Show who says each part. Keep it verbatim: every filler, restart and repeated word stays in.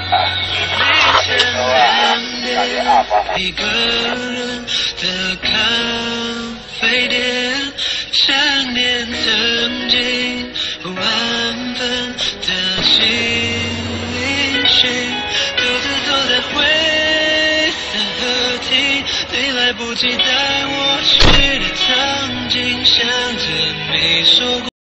Speaker 1: 一个人的咖啡店，想念曾经万分的情绪，独自坐在灰色河堤，你来不及带我去的场景，想着你说过